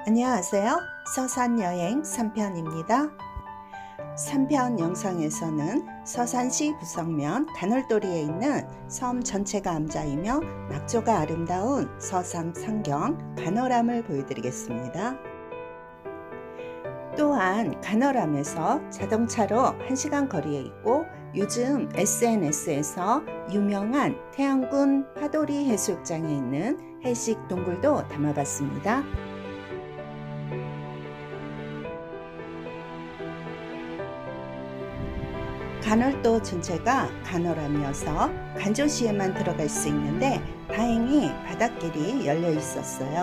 안녕하세요. 서산여행 3편입니다. 3편 영상에서는 서산시 부성면 간월도리에 있는 섬 전체가 암자이며 낙조가 아름다운 서산 상경 간월암을 보여드리겠습니다. 또한 간월암에서 자동차로 1시간 거리에 있고 요즘 SNS에서 유명한 태안군 파도리 해수욕장에 있는 해식 동굴도 담아봤습니다. 간월도 전체가 간월암이어서 간조시에만 들어갈 수 있는데 다행히 바닷길이 열려 있었어요.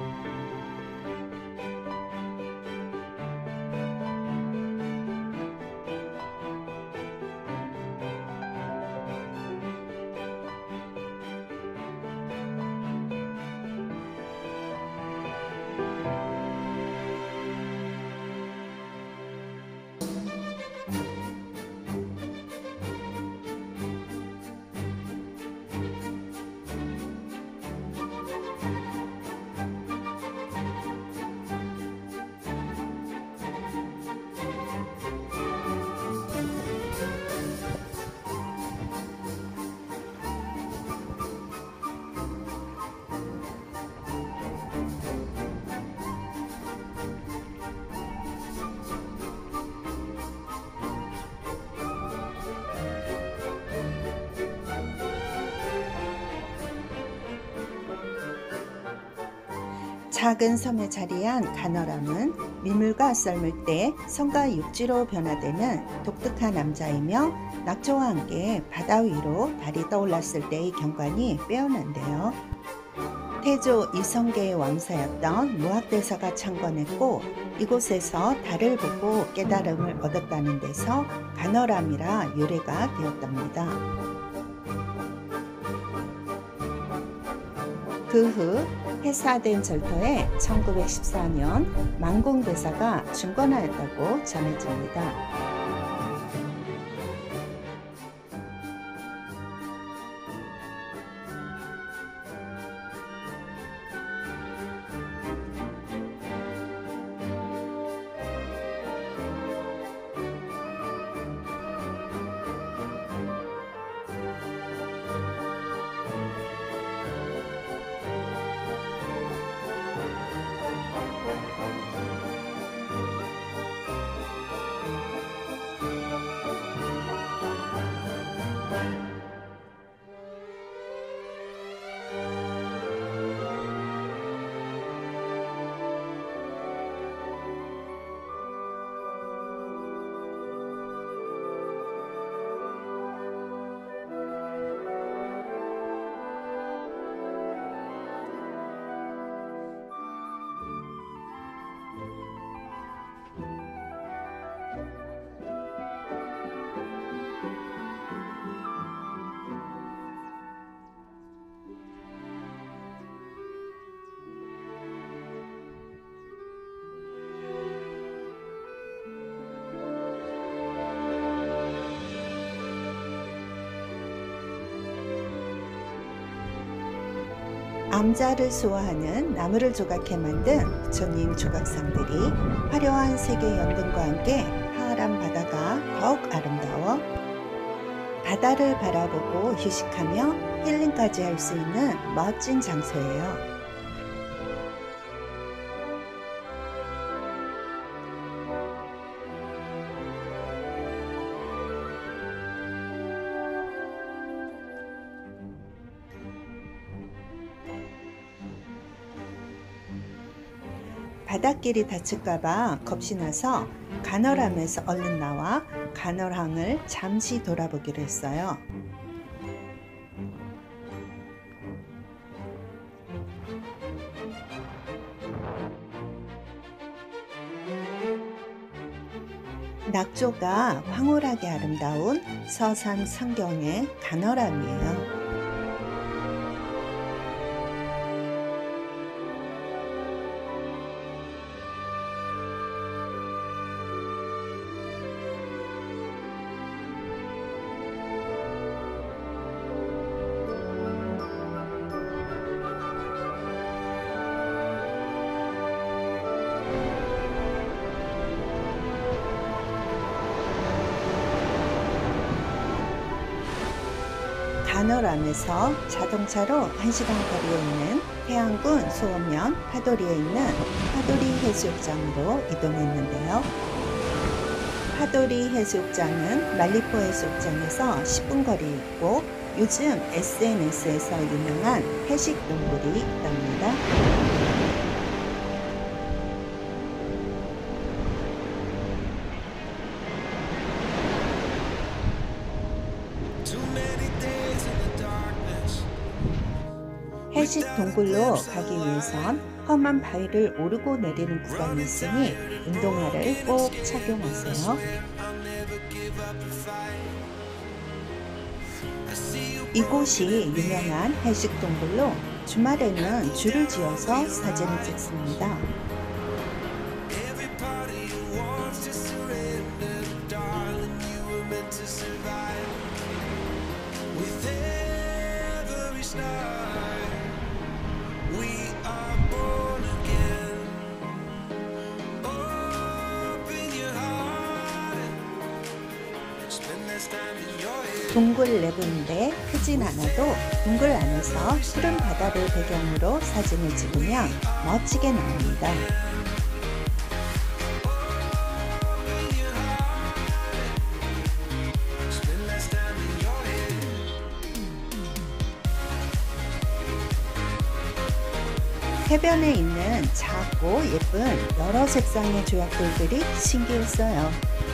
작은 섬에 자리한 간월암은 민물과 썰물 때 성과 육지로 변화되는 독특한 암자이며 낙조와 함께 바다 위로 달이 떠올랐을 때의 경관이 빼어난데요. 태조 이성계의 왕사였던 무학대사가 창건했고 이곳에서 달을 보고 깨달음을 얻었다는 데서 간월암이라 유래가 되었답니다. 그 후 폐사된 절터에 1914년 만공대사가 중건하였다고 전해집니다. 암자를 수호하는 나무를 조각해 만든 부처님 조각상들이 화려한 색의 연등과 함께 파란 바다가 더욱 아름다워 바다를 바라보고 휴식하며 힐링까지 할 수 있는 멋진 장소예요. 바닷길이 닫힐까봐 겁이 나서 간월암에서 얼른 나와 간월항을 잠시 돌아보기로 했어요. 낙조가 황홀하게 아름다운 서산 상경의 간월암이에요. 가너람에서 자동차로 1시간 거리에 있는 태안군 소원면 파도리에 있는 파도리 해수욕장으로 이동했는데요. 파도리 해수욕장은 말리포 해수욕장에서 10분 거리에 있고 요즘 SNS에서 유명한 해식 동굴이 있답니다. 해식 동굴로 가기 위해선 험한 바위를 오르고 내리는 구간이 있으니 운동화를 꼭 착용하세요. 이곳이 유명한 해식 동굴로 주말에는 줄을 지어서 사진을 찍습니다. 동굴 내부인데 크진 않아도 동굴 안에서 푸른 바다를 배경으로 사진을 찍으면 멋지게 나옵니다. 해변에 있는 작고 예쁜 여러 색상의 조약돌들이 신기했어요.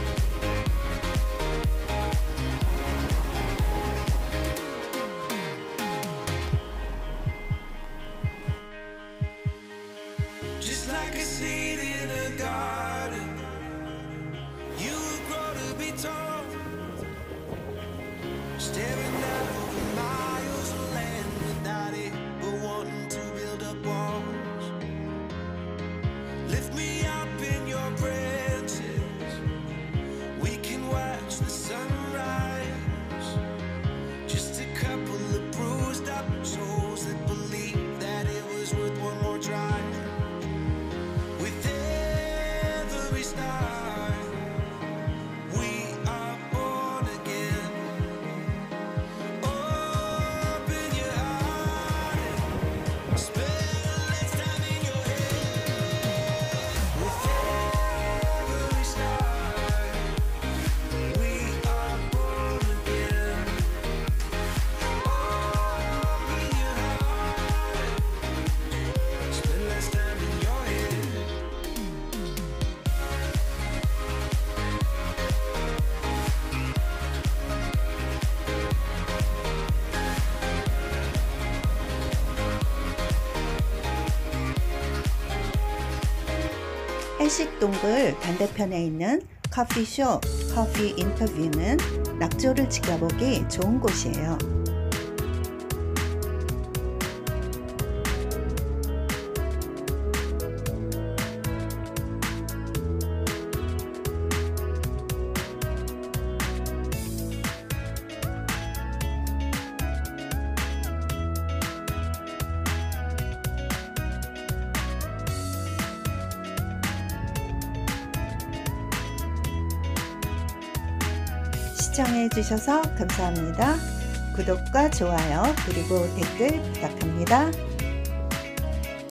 해식 동굴 반대편에 있는 커피숍 커피 인터뷰는 낙조를 지켜보기 좋은 곳이에요. 시청해주셔서 감사합니다. 구독과 좋아요 그리고 댓글 부탁합니다.